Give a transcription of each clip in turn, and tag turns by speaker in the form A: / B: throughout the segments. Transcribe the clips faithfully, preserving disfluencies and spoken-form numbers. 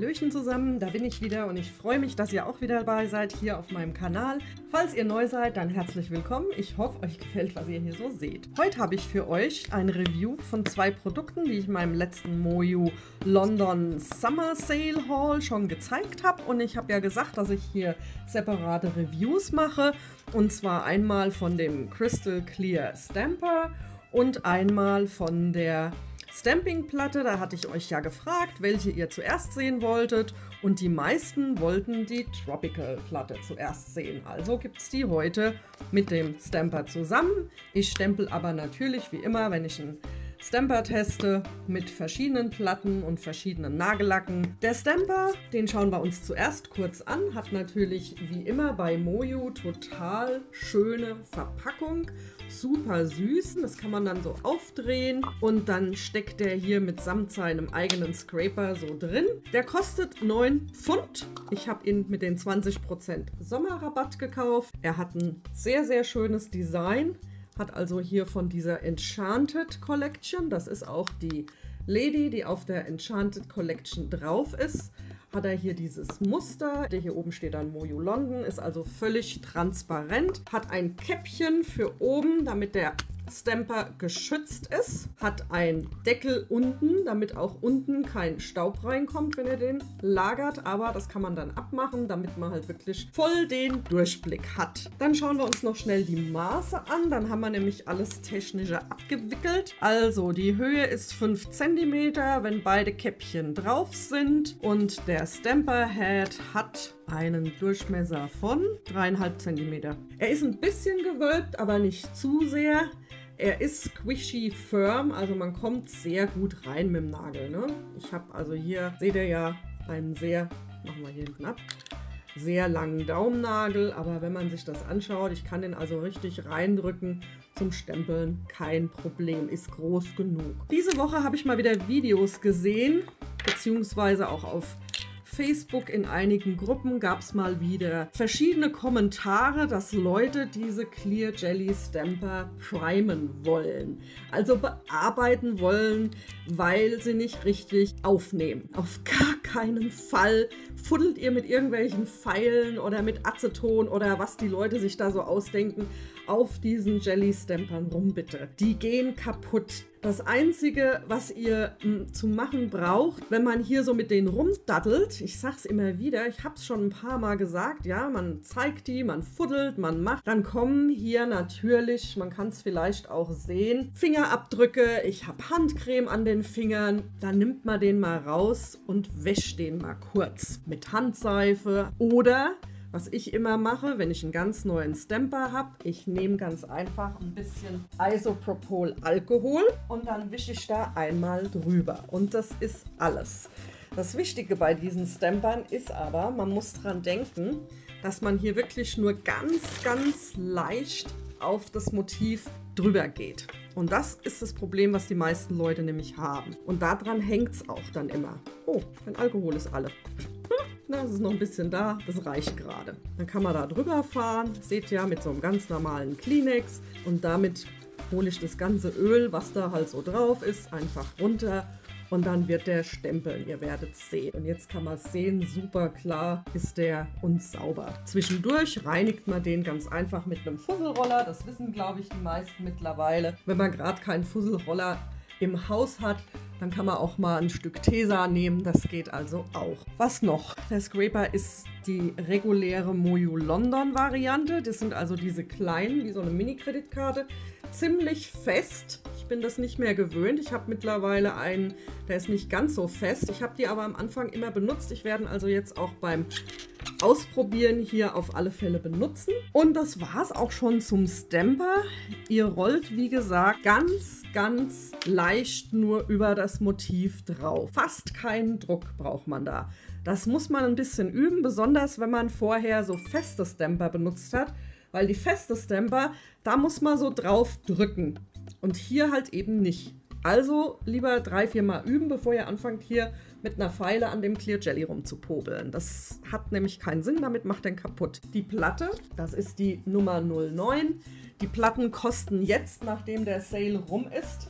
A: Hallöchen zusammen, da bin ich wieder und ich freue mich, dass ihr auch wieder dabei seid hier auf meinem Kanal. Falls ihr neu seid, dann herzlich willkommen. Ich hoffe, euch gefällt, was ihr hier so seht. Heute habe ich für euch ein Review von zwei Produkten, die ich in meinem letzten Moyu London Summer Sale Haul schon gezeigt habe. Und ich habe ja gesagt, dass ich hier separate Reviews mache. Und zwar einmal von dem Crystal Clear Stamper und einmal von der Stamping-Platte. Da hatte ich euch ja gefragt, welche ihr zuerst sehen wolltet, und die meisten wollten die Tropical-Platte zuerst sehen. Also gibt es die heute mit dem Stamper zusammen. Ich stempel aber natürlich wie immer, wenn ich einen Stamper teste, mit verschiedenen Platten und verschiedenen Nagellacken. Der Stamper, den schauen wir uns zuerst kurz an, hat natürlich wie immer bei Moyu total schöne Verpackung, super süß. Das kann man dann so aufdrehen und dann steckt der hier mitsamt seinem eigenen Scraper so drin. Der kostet neun Pfund. Ich habe ihn mit den zwanzig Prozent Sommerrabatt gekauft. Er hat ein sehr, sehr schönes Design. Hat also hier von dieser Enchanted Collection, das ist auch die Lady, die auf der Enchanted Collection drauf ist, hat er hier dieses Muster. Der hier oben steht dann Moyu London, ist also völlig transparent, hat ein Käppchen für oben, damit der Stamper geschützt ist, hat einen Deckel unten, damit auch unten kein Staub reinkommt, wenn ihr den lagert, aber das kann man dann abmachen, damit man halt wirklich voll den Durchblick hat. Dann schauen wir uns noch schnell die Maße an, dann haben wir nämlich alles Technische abgewickelt. Also die Höhe ist fünf Zentimeter, wenn beide Käppchen drauf sind, und der Stamper Head hat einen Durchmesser von dreieinhalb Zentimeter. Er ist ein bisschen gewölbt, aber nicht zu sehr. Er ist squishy firm, also man kommt sehr gut rein mit dem Nagel. Ne? Ich habe also hier, seht ihr ja, einen sehr, machen wir hier hinten ab, sehr langen Daumennagel, aber wenn man sich das anschaut, ich kann den also richtig reindrücken zum Stempeln, kein Problem, ist groß genug. Diese Woche habe ich mal wieder Videos gesehen, beziehungsweise auch auf Facebook in einigen Gruppen gab es mal wieder verschiedene Kommentare, dass Leute diese Clear Jelly Stamper primen wollen. Also bearbeiten wollen, weil sie nicht richtig aufnehmen. Auf gar keinen Fall fuddelt ihr mit irgendwelchen Pfeilen oder mit Aceton oder was die Leute sich da so ausdenken auf diesen Jelly Stampern rum, bitte. Die gehen kaputt. Das Einzige, was ihr m, zu machen braucht, wenn man hier so mit denen rumdattelt, ich sag's immer wieder, ich hab's schon ein paar Mal gesagt, ja, man zeigt die, man fuddelt, man macht, dann kommen hier natürlich, man kann es vielleicht auch sehen, Fingerabdrücke, ich habe Handcreme an den Fingern, dann nimmt man den mal raus und wäscht den mal kurz mit Handseife oder was ich immer mache, wenn ich einen ganz neuen Stamper habe, ich nehme ganz einfach ein bisschen Isopropyl-Alkohol und dann wische ich da einmal drüber. Und das ist alles. Das Wichtige bei diesen Stampern ist aber, man muss dran denken, dass man hier wirklich nur ganz, ganz leicht auf das Motiv drüber geht. Und das ist das Problem, was die meisten Leute nämlich haben. Und daran hängt es auch dann immer. Oh, mein Alkohol ist alle. Na, es ist noch ein bisschen da, das reicht gerade. Dann kann man da drüber fahren, seht ja, mit so einem ganz normalen Kleenex, und damit hole ich das ganze Öl, was da halt so drauf ist, einfach runter und dann wird der stempeln, ihr werdet es sehen. Und jetzt kann man es sehen, super klar ist der und sauber. Zwischendurch reinigt man den ganz einfach mit einem Fusselroller, das wissen glaube ich die meisten mittlerweile. Wenn man gerade keinen Fusselroller im Haus hat, dann kann man auch mal ein Stück Tesa nehmen, das geht also auch. Was noch? Der Scraper ist die reguläre Moyu London Variante, das sind also diese kleinen, wie so eine Mini-Kreditkarte, ziemlich fest. Ich bin das nicht mehr gewöhnt, ich habe mittlerweile einen, der ist nicht ganz so fest, ich habe die aber am Anfang immer benutzt, ich werde also jetzt auch beim Ausprobieren hier auf alle Fälle benutzen. Und das war es auch schon zum Stamper. Ihr rollt, wie gesagt, ganz, ganz leicht nur über das Motiv drauf. Fast keinen Druck braucht man da. Das muss man ein bisschen üben, besonders wenn man vorher so feste Stamper benutzt hat, weil die feste Stamper, da muss man so drauf drücken und hier halt eben nicht. Also lieber drei, vier Mal üben, bevor ihr anfangt hier mit einer Feile an dem Clear Jelly rumzupobeln. Das hat nämlich keinen Sinn, damit macht den kaputt. Die Platte, das ist die Nummer null neun. Die Platten kosten jetzt, nachdem der Sale rum ist,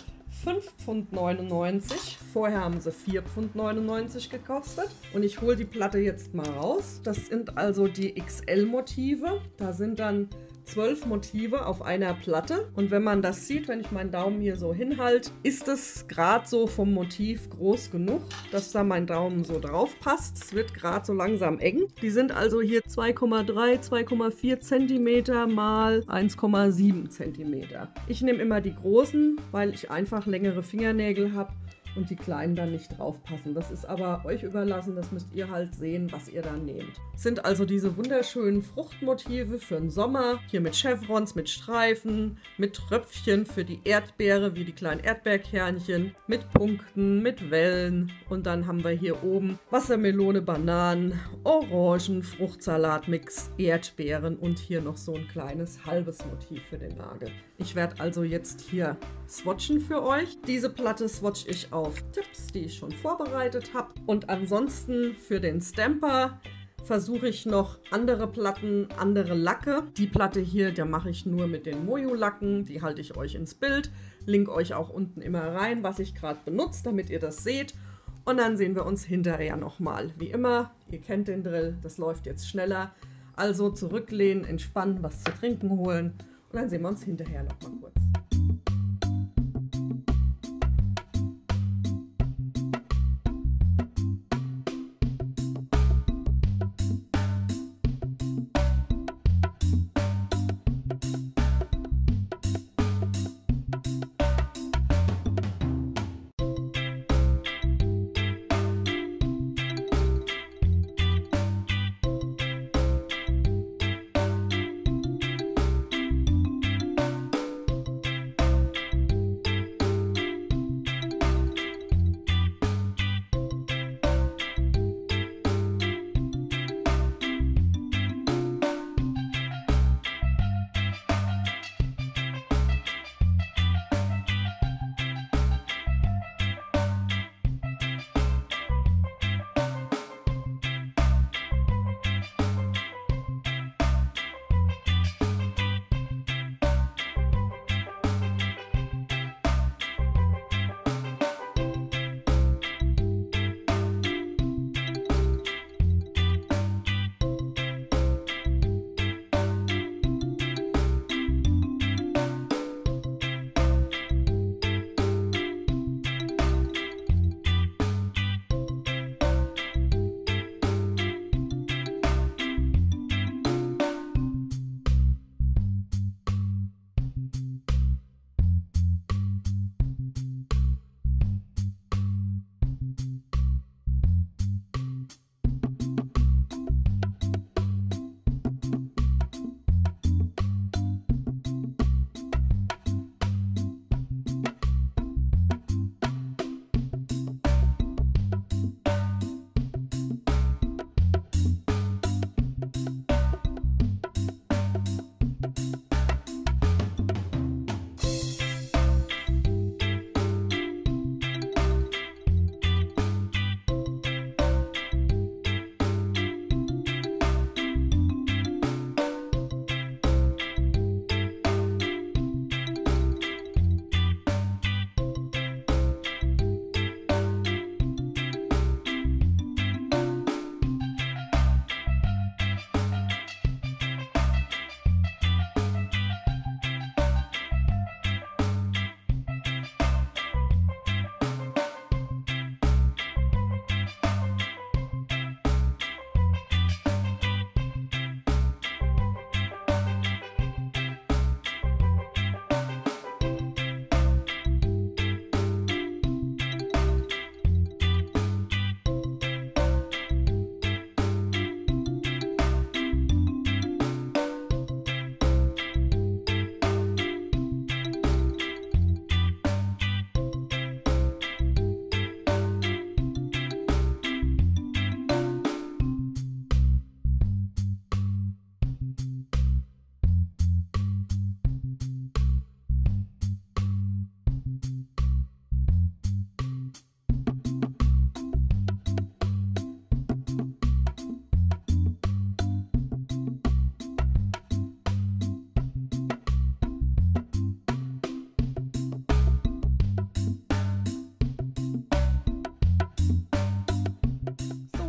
A: fünf Pfund neunundneunzig. Vorher haben sie vier Pfund neunundneunzig gekostet. Und ich hole die Platte jetzt mal raus. Das sind also die X L-Motive. Da sind dann zwölf Motive auf einer Platte. Und wenn man das sieht, wenn ich meinen Daumen hier so hinhalte, ist es gerade so vom Motiv groß genug, dass da mein Daumen so drauf passt. Es wird gerade so langsam eng. Die sind also hier zwei Komma drei, zwei Komma vier Zentimeter mal eins Komma sieben Zentimeter. Ich nehme immer die großen, weil ich einfach längere Fingernägel habe und die kleinen dann nicht drauf passen. Das ist aber euch überlassen, das müsst ihr halt sehen, was ihr dann nehmt. Sind also diese wunderschönen Fruchtmotive für den Sommer, hier mit Chevrons, mit Streifen, mit Tröpfchen für die Erdbeere, wie die kleinen Erdbeerkernchen, mit Punkten, mit Wellen und dann haben wir hier oben Wassermelone, Bananen, Orangen, Fruchtsalatmix, Erdbeeren und hier noch so ein kleines halbes Motiv für den Nagel. Ich werde also jetzt hier swatchen für euch. Diese Platte swatche ich auf Tipps, die ich schon vorbereitet habe. Und ansonsten für den Stamper versuche ich noch andere Platten, andere Lacke. Die Platte hier, da mache ich nur mit den Moju-Lacken. Die halte ich euch ins Bild. Link euch auch unten immer rein, was ich gerade benutze, damit ihr das seht. Und dann sehen wir uns hinterher nochmal. Wie immer, ihr kennt den Drill, das läuft jetzt schneller. Also zurücklehnen, entspannen, was zu trinken holen. Und dann sehen wir uns hinterher nochmal kurz.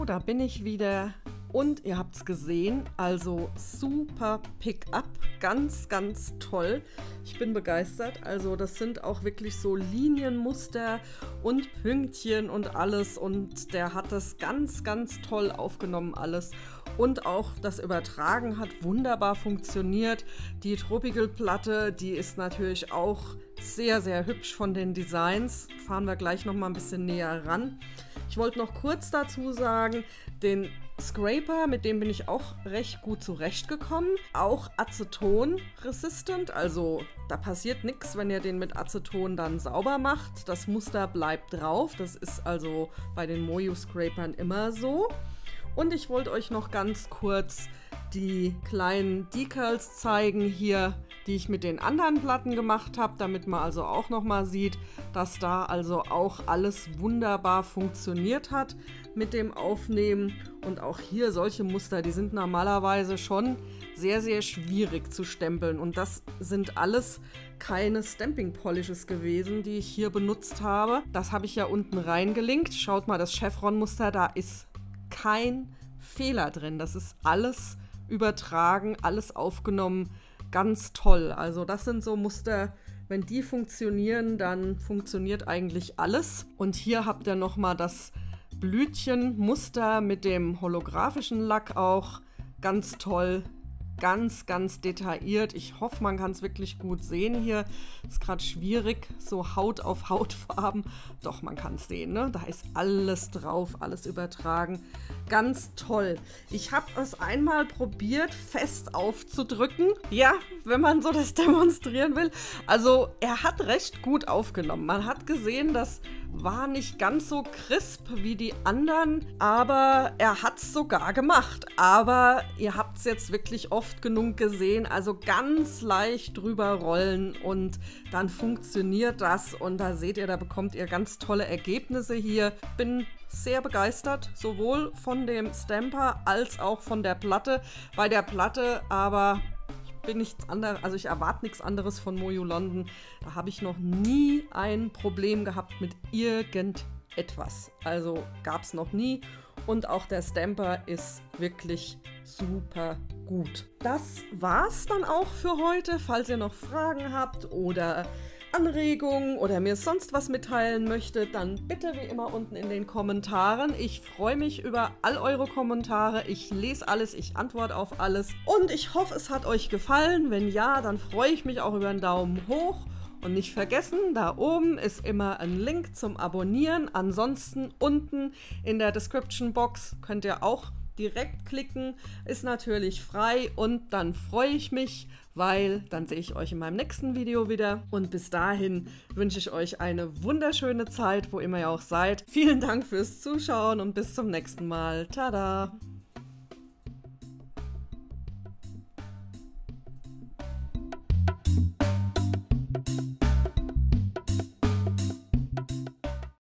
A: So, da bin ich wieder und ihr habt es gesehen, also super Pick-up, ganz, ganz toll. Ich bin begeistert, also das sind auch wirklich so Linienmuster und Pünktchen und alles und der hat das ganz, ganz toll aufgenommen alles. Und auch das Übertragen hat wunderbar funktioniert. Die Tropical-Platte, die ist natürlich auch sehr, sehr hübsch von den Designs. Fahren wir gleich noch mal ein bisschen näher ran. Ich wollte noch kurz dazu sagen, den Scraper, mit dem bin ich auch recht gut zurechtgekommen. Auch Aceton-resistant, also da passiert nichts, wenn ihr den mit Aceton dann sauber macht. Das Muster bleibt drauf, das ist also bei den Moyu-Scrapern immer so. Und ich wollte euch noch ganz kurz die kleinen Decals zeigen hier, die ich mit den anderen Platten gemacht habe, damit man also auch noch mal sieht, dass da also auch alles wunderbar funktioniert hat mit dem Aufnehmen. Und auch hier solche Muster, die sind normalerweise schon sehr, sehr schwierig zu stempeln. Und das sind alles keine Stamping Polishes gewesen, die ich hier benutzt habe. Das habe ich ja unten reingelinkt. Schaut mal, das Chevron-Muster, da ist kein Fehler drin. Das ist alles übertragen, alles aufgenommen. Ganz toll. Also das sind so Muster, wenn die funktionieren, dann funktioniert eigentlich alles. Und hier habt ihr nochmal das Blütchenmuster mit dem holographischen Lack auch. Ganz toll. Ganz, ganz detailliert. Ich hoffe, man kann es wirklich gut sehen hier. Ist gerade schwierig, so Haut auf Hautfarben. Doch, man kann es sehen, ne? Da ist alles drauf, alles übertragen. Ganz toll. Ich habe es einmal probiert, fest aufzudrücken. Ja, wenn man so das demonstrieren will. Also, er hat recht gut aufgenommen. Man hat gesehen, das war nicht ganz so crisp wie die anderen, aber er hat es sogar gemacht. Aber ihr habt es jetzt wirklich oft genug gesehen, also ganz leicht drüber rollen und dann funktioniert das und da seht ihr, da bekommt ihr ganz tolle Ergebnisse hier. Bin sehr begeistert, sowohl von dem Stamper als auch von der Platte. Bei der Platte aber bin nichts anderes, also ich erwarte nichts anderes von Moyu London. Da habe ich noch nie ein Problem gehabt mit irgendetwas. Also gab es noch nie. Und auch der Stamper ist wirklich super gut. Das war's dann auch für heute. Falls ihr noch Fragen habt oder Anregungen oder mir sonst was mitteilen möchtet, dann bitte wie immer unten in den Kommentaren. Ich freue mich über all eure Kommentare. Ich lese alles, ich antworte auf alles. Und ich hoffe, es hat euch gefallen. Wenn ja, dann freue ich mich auch über einen Daumen hoch. Und nicht vergessen, da oben ist immer ein Link zum Abonnieren. Ansonsten unten in der Description Box könnt ihr auch direkt klicken. Ist natürlich frei und dann freue ich mich, weil dann sehe ich euch in meinem nächsten Video wieder. Und bis dahin wünsche ich euch eine wunderschöne Zeit, wo immer ihr auch seid. Vielen Dank fürs Zuschauen und bis zum nächsten Mal. Tada!